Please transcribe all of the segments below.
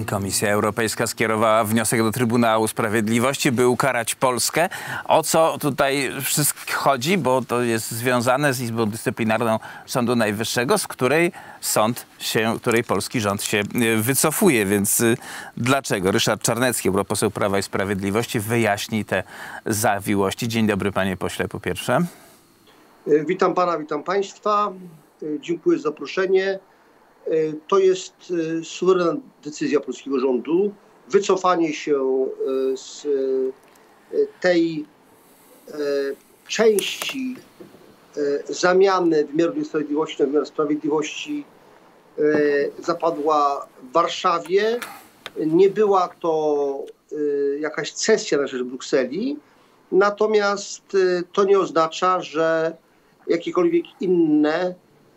Komisja Europejska skierowała wniosek do Trybunału Sprawiedliwości, by ukarać Polskę. O co tutaj wszystko chodzi? Bo to jest związane z Izbą Dyscyplinarną Sądu Najwyższego, z której polski rząd się wycofuje. Więc dlaczego? Ryszard Czarnecki, europoseł Prawa i Sprawiedliwości, wyjaśni te zawiłości. Dzień dobry, panie pośle, po pierwsze. Witam pana, witam państwa. Dziękuję za zaproszenie. To jest suwerenna decyzja polskiego rządu. Wycofanie się z tej części zamiany wymiaru sprawiedliwości na wymiar sprawiedliwości zapadła w Warszawie. Nie była to jakaś cesja na rzecz Brukseli, natomiast to nie oznacza, że jakiekolwiek inne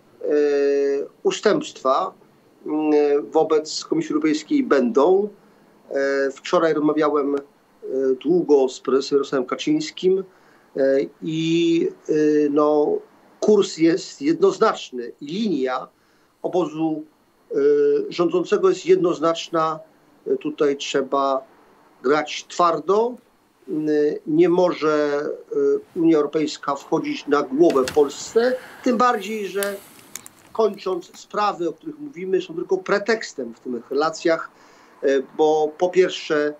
ustępstwa wobec Komisji Europejskiej będą. Wczoraj rozmawiałem długo z prezesem Jarosławem Kaczyńskim i kurs jest jednoznaczny. Linia obozu rządzącego jest jednoznaczna. Tutaj trzeba grać twardo. Nie może Unia Europejska wchodzić na głowę Polsce, tym bardziej, że kończąc, sprawy, o których mówimy, są tylko pretekstem w tych relacjach, bo po pierwsze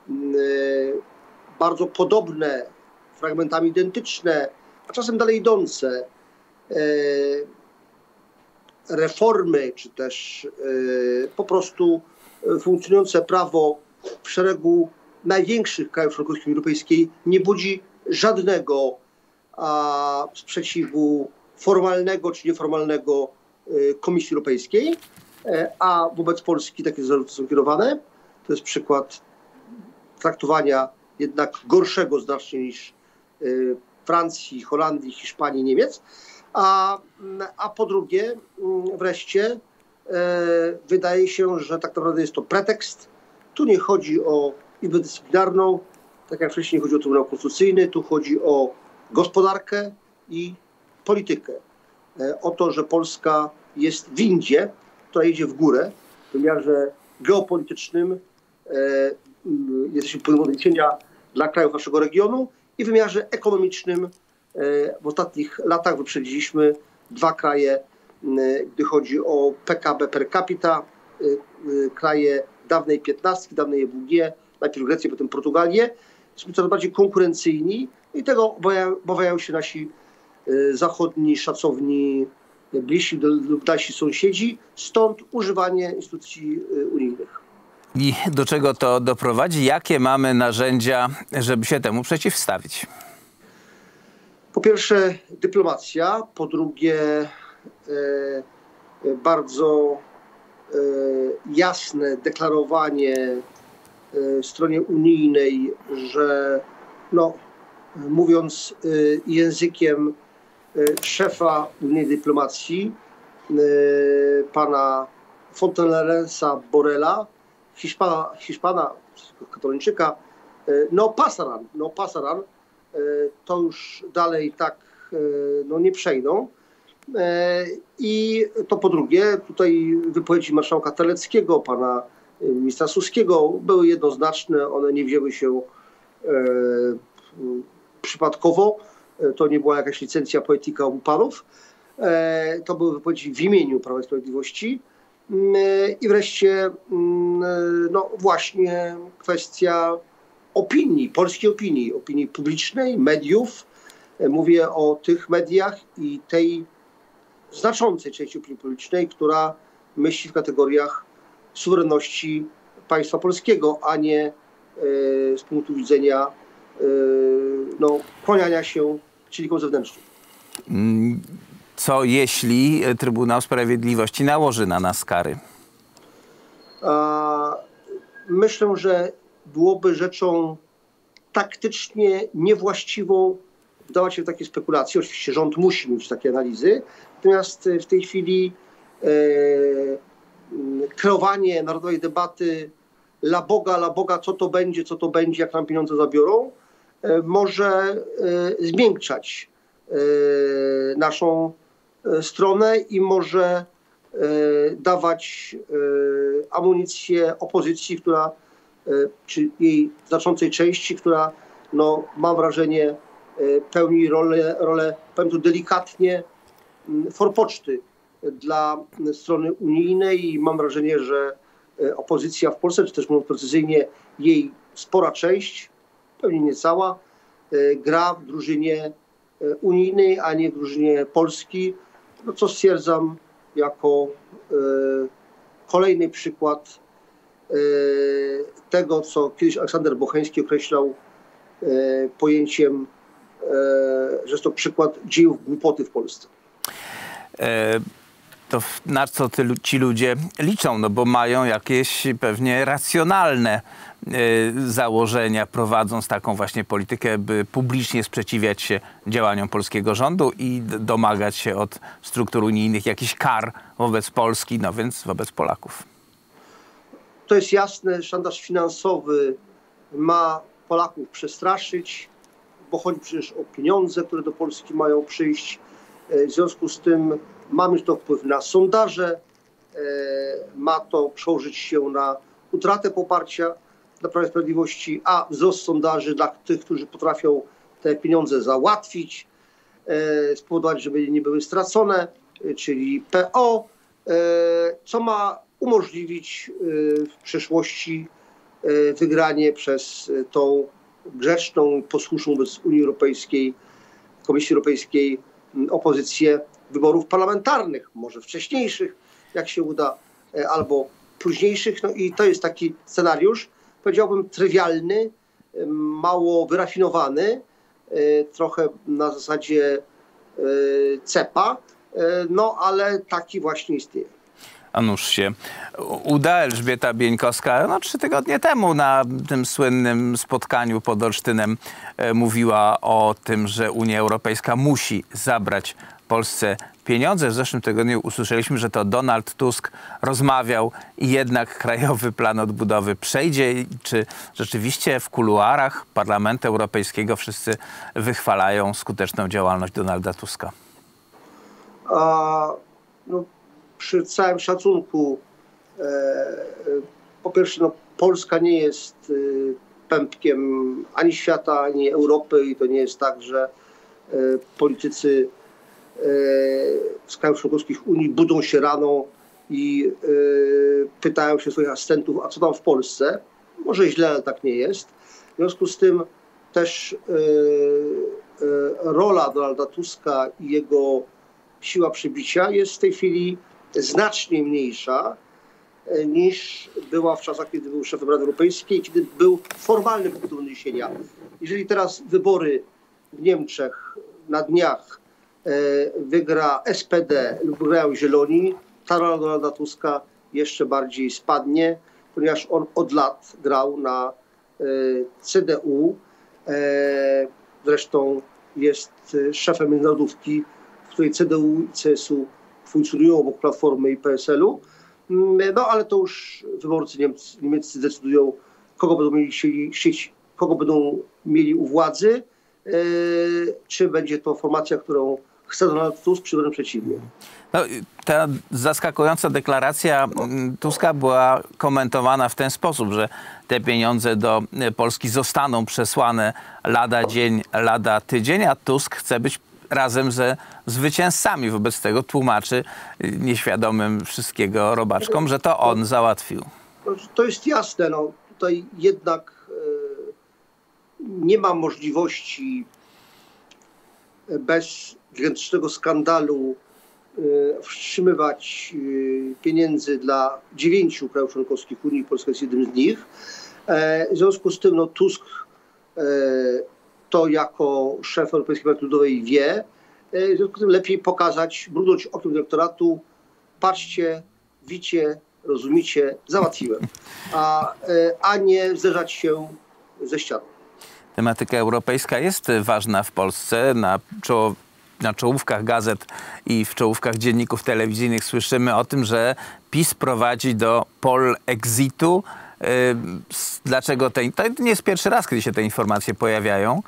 bardzo podobne, fragmentami identyczne, a czasem dalej idące reformy, czy też po prostu funkcjonujące prawo w szeregu największych krajów członkowskich Unii Europejskiej nie budzi żadnego sprzeciwu formalnego czy nieformalnego Komisji Europejskiej, a wobec Polski takie zarzuty są kierowane. To jest przykład traktowania jednak gorszego znacznie niż Francji, Holandii, Hiszpanii, Niemiec. A po drugie, wreszcie, wydaje się, że tak naprawdę jest to pretekst. Tu nie chodzi o Izbę Dyscyplinarną, tak jak wcześniej chodzi o Trybunał Konstytucyjny, tu chodzi o gospodarkę i politykę. O to, że Polska jest w windzie, która idzie w górę, w wymiarze geopolitycznym jesteśmy poziomem odniesienia dla krajów naszego regionu i w wymiarze ekonomicznym w ostatnich latach wyprzedziliśmy dwa kraje, gdy chodzi o PKB per capita, kraje dawnej piętnastki, dawnej EWG, najpierw Grecję, potem Portugalię. Jesteśmy coraz bardziej konkurencyjni i tego obawiają się nasi zachodni, szacowni, bliżsi lub dalsi sąsiedzi, stąd używanie instytucji unijnych. I do czego to doprowadzi? Jakie mamy narzędzia, żeby się temu przeciwstawić? Po pierwsze dyplomacja, po drugie bardzo jasne deklarowanie stronie unijnej, że mówiąc językiem szefa unijnej dyplomacji, pana Fontanerensa Borrella, Hiszpana, Katalończyka, no pasaran, to już dalej tak nie przejdą. I to po drugie, tutaj wypowiedzi marszałka Terleckiego, pana ministra Suskiego były jednoznaczne, one nie wzięły się przypadkowo, to nie była jakaś licencja poetyka obu panów, to były wypowiedzi w imieniu Prawa i Sprawiedliwości. I wreszcie właśnie kwestia opinii, polskiej opinii publicznej, mediów. Mówię o tych mediach i tej znaczącej części opinii publicznej, która myśli w kategoriach suwerenności państwa polskiego, a nie z punktu widzenia kłaniania się czynnikom zewnętrznym. Co jeśli Trybunał Sprawiedliwości nałoży na nas kary? Myślę, że byłoby rzeczą taktycznie niewłaściwą wdawać się w takie spekulacje. Oczywiście rząd musi mieć takie analizy, natomiast w tej chwili kreowanie narodowej debaty la Boga, co to będzie, jak nam pieniądze zabiorą, może zmiękczać naszą stronę i może dawać amunicję opozycji, która, czy jej znaczącej części, która, no, mam wrażenie, pełni rolę, powiem to delikatnie, forpoczty dla strony unijnej i mam wrażenie, że opozycja w Polsce, czy też mówiąc precyzyjnie, jej spora część, pewnie nie cała, gra w drużynie unijnej, a nie w drużynie Polski, no co stwierdzam jako kolejny przykład tego, co kiedyś Aleksander Bocheński określał pojęciem, że jest to przykład dziejów głupoty w Polsce. To na co ci ludzie liczą? No bo mają jakieś pewnie racjonalne założenia, prowadząc taką właśnie politykę, by publicznie sprzeciwiać się działaniom polskiego rządu i domagać się od struktur unijnych jakichś kar wobec Polski, no więc wobec Polaków. To jest jasne, szantaż finansowy ma Polaków przestraszyć, bo chodzi przecież o pieniądze, które do Polski mają przyjść. W związku z tym mamy to wpływ na sondaże, ma to przełożyć się na utratę poparcia dla Prawa i Sprawiedliwości, a wzrost sondaży dla tych, którzy potrafią te pieniądze załatwić, spowodować, żeby nie były stracone, czyli PO, co ma umożliwić w przyszłości wygranie przez tą grzeczną, posłuszną wobec Unii Europejskiej, Komisji Europejskiej opozycję wyborów parlamentarnych, może wcześniejszych, jak się uda, albo późniejszych. No i to jest taki scenariusz, powiedziałbym, trywialny, mało wyrafinowany, trochę na zasadzie cepa, no ale taki właśnie istnieje. A nuż się uda. Elżbieta Bieńkowska 3 tygodnie temu na tym słynnym spotkaniu pod Olsztynem mówiła o tym, że Unia Europejska musi zabrać Polsce pieniądze. W zeszłym tygodniu usłyszeliśmy, że to Donald Tusk rozmawiał i jednak Krajowy Plan Odbudowy przejdzie. Czy rzeczywiście w kuluarach Parlamentu Europejskiego wszyscy wychwalają skuteczną działalność Donalda Tuska? No, przy całym szacunku, po pierwsze, no, Polska nie jest pępkiem ani świata, ani Europy i to nie jest tak, że politycy z krajów członkowskich Unii budzą się rano i pytają się swoich asystentów, a co tam w Polsce? Może źle, ale tak nie jest. W związku z tym też rola Donalda Tuska i jego siła przybicia jest w tej chwili znacznie mniejsza niż była w czasach, kiedy był szefem Rady Europejskiej, kiedy był formalnym punktem odniesienia. Jeżeli teraz wybory w Niemczech na dniach wygra SPD lub wygrają Zieloni, ta rola Donalda Tuska jeszcze bardziej spadnie, ponieważ on od lat grał na CDU. Zresztą jest szefem międzynarodówki, w której CDU i CSU funkcjonują obok Platformy i PSL-u. No ale to już wyborcy niemieccy decydują, kogo będą mieli chcieć, kogo będą mieli u władzy, czy będzie to formacja, którą chce Donald Tusk, czy wręcz przeciwnie. No, ta zaskakująca deklaracja Tuska była komentowana w ten sposób, że te pieniądze do Polski zostaną przesłane lada dzień, lada tydzień, a Tusk chce być razem ze zwycięzcami. Wobec tego tłumaczy nieświadomym wszystkiego robaczkom, że to on załatwił. To jest jasne. No, tutaj jednak nie ma możliwości bez gigantycznego skandalu wstrzymywać pieniędzy dla 9 krajów członkowskich Unii. Polska jest jednym z nich. W związku z tym no, Tusk to jako szef Europejskiej Partii Ludowej wie. W związku z tym lepiej pokazać, mrugnąć okiem dyrektoratu. Patrzcie, widzicie, rozumicie, załatwiłem. A nie zderzać się ze ścianą. Tematyka europejska jest ważna w Polsce. Na czołówkach gazet i w czołówkach dzienników telewizyjnych słyszymy o tym, że PiS prowadzi do polexitu. Dlaczego to nie jest pierwszy raz, kiedy się te informacje pojawiają.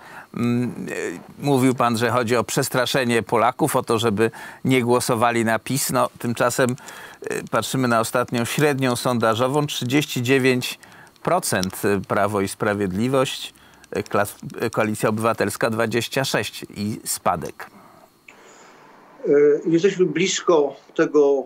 Mówił pan, że chodzi o przestraszenie Polaków, o to, żeby nie głosowali na PiS. No, tymczasem patrzymy na ostatnią średnią sondażową, 39% Prawo i Sprawiedliwość, Koalicja Obywatelska 26% i spadek. Jesteśmy blisko tego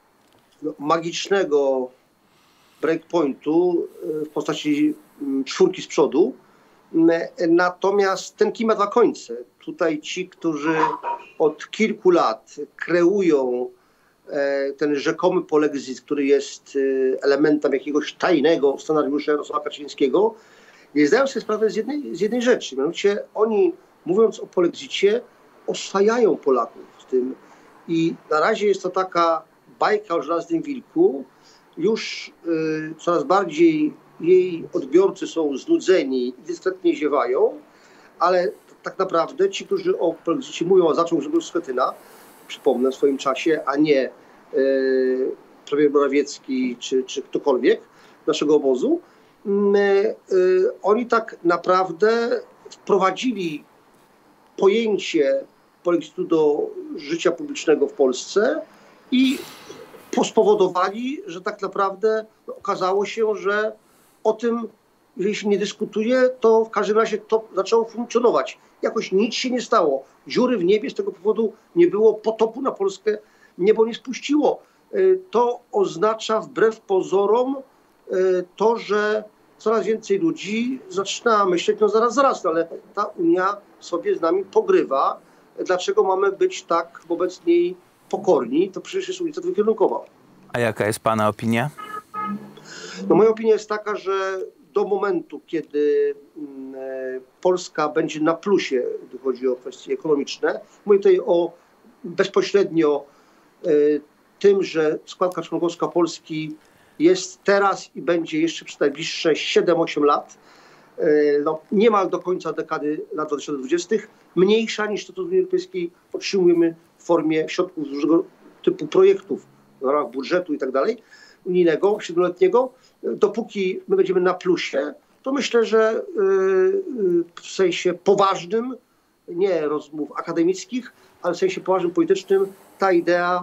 magicznego breakpointu w postaci czwórki z przodu. Natomiast ten kij ma dwa końce. Tutaj ci, którzy od kilku lat kreują ten rzekomy polexit, który jest elementem jakiegoś tajnego scenariusza Jarosława Kaczyńskiego, nie zdają sobie sprawy z jednej rzeczy. Mianowicie oni, mówiąc o polexicie, oswajają Polaków w tym. I na razie jest to taka bajka o żelaznym wilku. Już coraz bardziej jej odbiorcy są znudzeni i dyskretnie ziewają, ale tak naprawdę ci, którzy o polexicie mówią, a zaczął Grzegorz Schetyna, przypomnę w swoim czasie, a nie premier Morawiecki czy ktokolwiek naszego obozu, oni tak naprawdę wprowadzili pojęcie polexitu do życia publicznego w Polsce i spowodowali, że tak naprawdę okazało się, że o tym, jeżeli się nie dyskutuje, to w każdym razie to zaczęło funkcjonować. Jakoś nic się nie stało. Dziury w niebie z tego powodu nie było, potopu na Polskę niebo nie spuściło. To oznacza wbrew pozorom to, że coraz więcej ludzi zaczyna myśleć, no zaraz, ale ta Unia sobie z nami pogrywa. Dlaczego mamy być tak wobec niej pokorni? To przecież jest ulica dwukierunkowa. A jaka jest pana opinia? No, moja opinia jest taka, że do momentu, kiedy Polska będzie na plusie, gdy chodzi o kwestie ekonomiczne, mówię tutaj bezpośrednio tym, że składka członkowska Polski jest teraz i będzie jeszcze przez najbliższe 7-8 lat, niemal do końca dekady lat 2020, mniejsza niż to, co z Unii Europejskiej otrzymujemy w formie środków z różnego typu projektów w ramach budżetu i tak dalej, unijnego, 7-letniego. Dopóki my będziemy na plusie, to myślę, że w sensie poważnym, nie rozmów akademickich, ale w sensie poważnym, politycznym, ta idea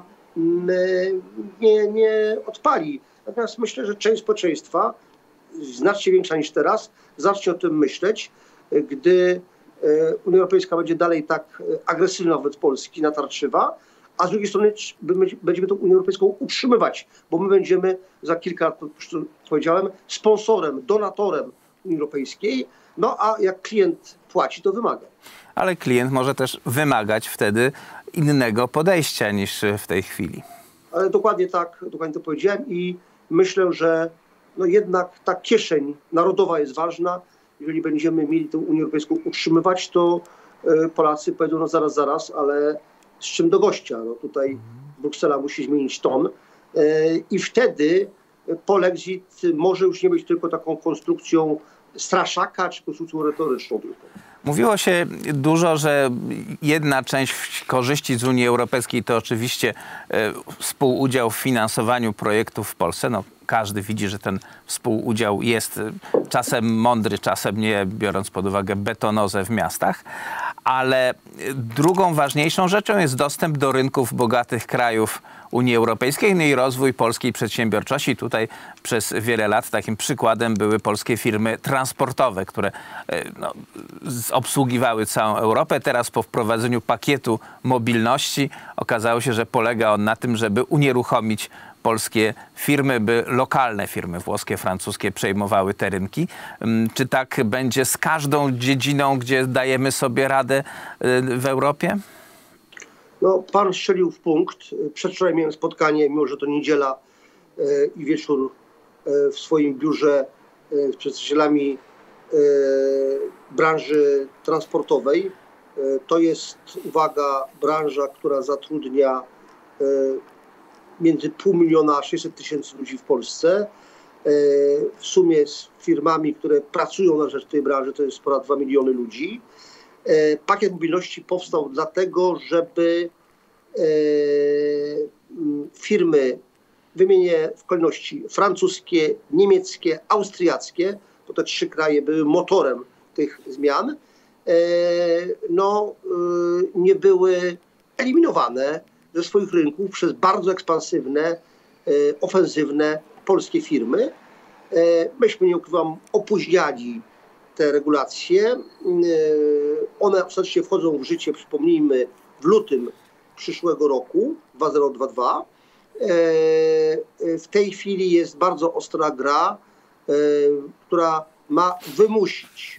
nie odpali. Natomiast myślę, że część społeczeństwa, znacznie większa niż teraz, zacznie o tym myśleć, gdy Unia Europejska będzie dalej tak agresywna wobec Polski, natarczywa, a z drugiej strony będziemy tą Unię Europejską utrzymywać, bo my będziemy za kilka lat, jak powiedziałem, sponsorem, donatorem Unii Europejskiej, no a jak klient płaci, to wymaga. Ale klient może też wymagać wtedy innego podejścia niż w tej chwili. Ale dokładnie tak, dokładnie to powiedziałem i myślę, że no jednak ta kieszeń narodowa jest ważna. Jeżeli będziemy mieli tę Unię Europejską utrzymywać, to Polacy powiedzą, no zaraz, ale z czym do gościa? No tutaj Bruksela musi zmienić ton i wtedy polexit może już nie być tylko taką konstrukcją straszaka czy konstrukcją retoryczną tylko. Mówiło się dużo, że jedna część korzyści z Unii Europejskiej to oczywiście współudział w finansowaniu projektów w Polsce. No, każdy widzi, że ten współudział jest czasem mądry, czasem nie, biorąc pod uwagę betonozę w miastach. Ale drugą ważniejszą rzeczą jest dostęp do rynków bogatych krajów Unii Europejskiej, no i rozwój polskiej przedsiębiorczości. Tutaj przez wiele lat takim przykładem były polskie firmy transportowe, które obsługiwały całą Europę. Teraz po wprowadzeniu pakietu mobilności okazało się, że polega on na tym, żeby unieruchomić polskie firmy, by lokalne firmy włoskie, francuskie przejmowały te rynki. Czy tak będzie z każdą dziedziną, gdzie dajemy sobie radę w Europie? No, pan strzelił w punkt. Przedwczoraj miałem spotkanie, mimo że to niedziela i wieczór, w swoim biurze z przedstawicielami branży transportowej. To jest, uwaga, branża, która zatrudnia między 500 000 a 600 000 ludzi w Polsce. W sumie z firmami, które pracują na rzecz tej branży, to jest ponad 2 miliony ludzi. Pakiet mobilności powstał dlatego, żeby firmy Wymienię w kolejności francuskie, niemieckie, austriackie, bo te trzy kraje były motorem tych zmian, nie były eliminowane ze swoich rynków przez bardzo ekspansywne, ofensywne polskie firmy. Myśmy, nie ukrywam, opóźniali te regulacje. One ostatecznie wchodzą w życie, przypomnijmy, w lutym przyszłego roku, 2022. W tej chwili jest bardzo ostra gra, która ma wymusić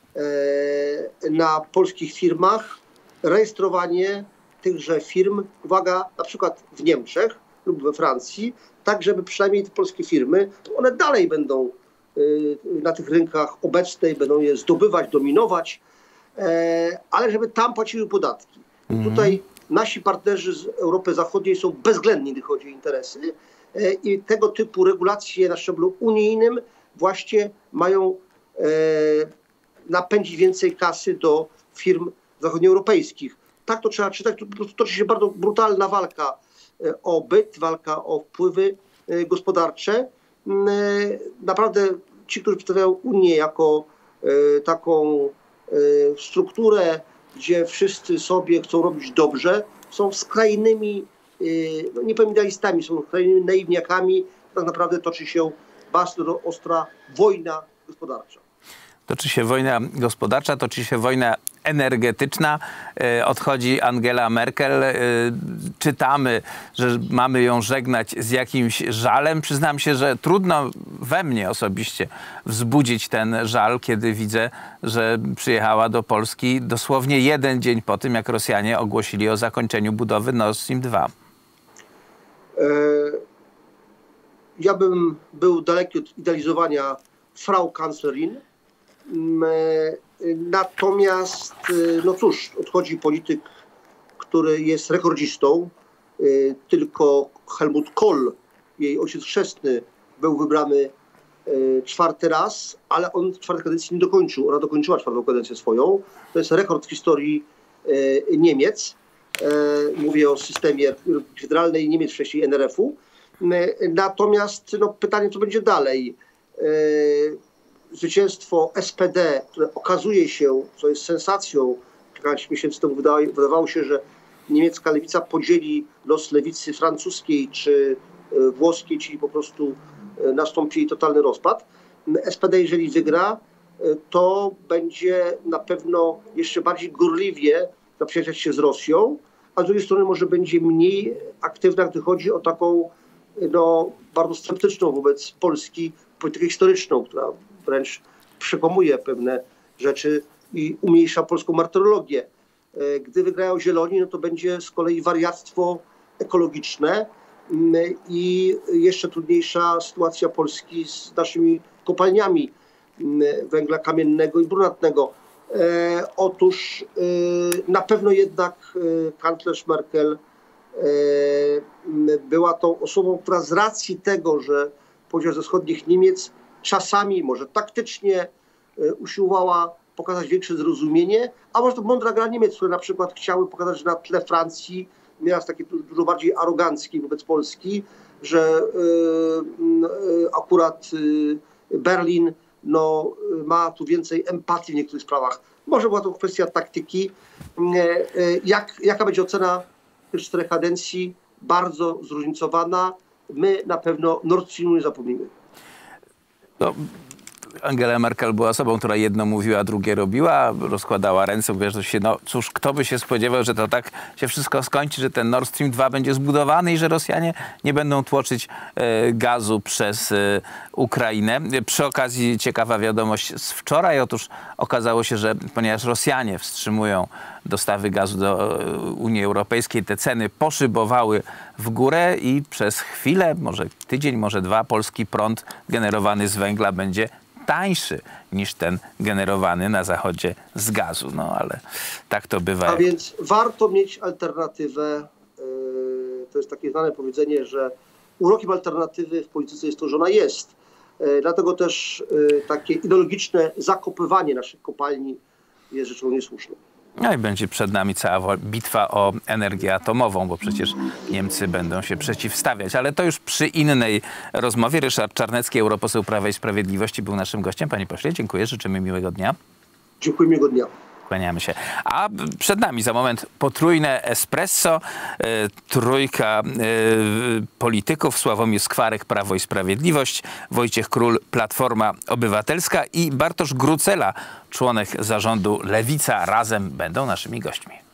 na polskich firmach rejestrowanie tychże firm, uwaga, na przykład w Niemczech lub we Francji, tak żeby przynajmniej te polskie firmy, one dalej będą na tych rynkach obecnych, będą je zdobywać, dominować, ale żeby tam płaciły podatki. Tutaj nasi partnerzy z Europy Zachodniej są bezwzględni, gdy chodzi o interesy, i tego typu regulacje na szczeblu unijnym właśnie mają napędzić więcej kasy do firm zachodnioeuropejskich. Tak to trzeba czytać. Toczy się bardzo brutalna walka o byt, walka o wpływy gospodarcze. Naprawdę ci, którzy przedstawiają Unię jako taką strukturę, gdzie wszyscy sobie chcą robić dobrze, są skrajnymi, nie powiem idealistami, są skrajnymi naiwniakami. Tak naprawdę toczy się bardzo ostra wojna gospodarcza. Toczy się wojna gospodarcza, toczy się wojna energetyczna. Odchodzi Angela Merkel. Czytamy, że mamy ją żegnać z jakimś żalem. Przyznam się, że trudno we mnie osobiście wzbudzić ten żal, kiedy widzę, że przyjechała do Polski dosłownie jeden dzień po tym, jak Rosjanie ogłosili o zakończeniu budowy Nord Stream 2. Ja bym był daleki od idealizowania Frau Kanzlerin. Natomiast, no cóż, odchodzi polityk, który jest rekordzistą. Tylko Helmut Kohl, jej ojciec chrzestny, był wybrany 4. raz, ale on 4. kadencji nie dokończył. Ona dokończyła 4. kadencję swoją. To jest rekord w historii Niemiec. Mówię o systemie federalnej Niemiec, wcześniej NRF-u. Natomiast no, pytanie, co będzie dalej. Zwycięstwo SPD, które okazuje się, co jest sensacją, kilkanaście miesięcy temu wydawało się, że niemiecka lewica podzieli los lewicy francuskiej czy włoskiej, czyli po prostu nastąpi totalny rozpad. SPD, jeżeli wygra, to będzie na pewno jeszcze bardziej gorliwie zaprzyjaźniać się z Rosją, a z drugiej strony może będzie mniej aktywna, gdy chodzi o taką bardzo sceptyczną wobec Polski politykę historyczną, która wręcz przekłamuje pewne rzeczy i umniejsza polską martyrologię. Gdy wygrają zieloni, no to będzie z kolei wariactwo ekologiczne i jeszcze trudniejsza sytuacja Polski z naszymi kopalniami węgla kamiennego i brunatnego. Otóż na pewno jednak kanclerz Merkel była tą osobą, która z racji tego, że pochodziła ze wschodnich Niemiec, czasami może taktycznie usiłowała pokazać większe zrozumienie, a może to mądra gra Niemiec, które na przykład chciały pokazać, że na tle Francji miała takie dużo bardziej aroganckiej wobec Polski, że akurat Berlin ma tu więcej empatii w niektórych sprawach. Może była to kwestia taktyki. Jaka będzie ocena tych 4 kadencji? Bardzo zróżnicowana. My na pewno Nord Streamu nie zapomnimy. No, Angela Merkel była osobą, która jedno mówiła, a drugie robiła, rozkładała ręce, mówiła, że no cóż, kto by się spodziewał, że to tak się wszystko skończy, że ten Nord Stream 2 będzie zbudowany i że Rosjanie nie będą tłoczyć gazu przez Ukrainę. Przy okazji ciekawa wiadomość z wczoraj. Otóż okazało się, że ponieważ Rosjanie wstrzymują dostawy gazu do Unii Europejskiej, te ceny poszybowały w górę i przez chwilę, może tydzień, może 2, polski prąd generowany z węgla będzie tańszy niż ten generowany na zachodzie z gazu. No ale tak to bywa. A więc warto mieć alternatywę. To jest takie znane powiedzenie, że urokiem alternatywy w polityce jest to, że ona jest. Dlatego też takie ideologiczne zakopywanie naszych kopalni jest rzeczą niesłuszną. No i będzie przed nami cała bitwa o energię atomową, bo przecież Niemcy będą się przeciwstawiać. Ale to już przy innej rozmowie. Ryszard Czarnecki, europoseł Prawa i Sprawiedliwości, był naszym gościem. Panie pośle, dziękuję. Życzymy miłego dnia. Dziękuję, miłego dnia. Kłaniamy się. A przed nami za moment potrójne espresso. Trójka polityków: Sławomir Skwarek, Prawo i Sprawiedliwość, Wojciech Król, Platforma Obywatelska i Bartosz Gruzela, członek zarządu Lewica. Razem będą naszymi gośćmi.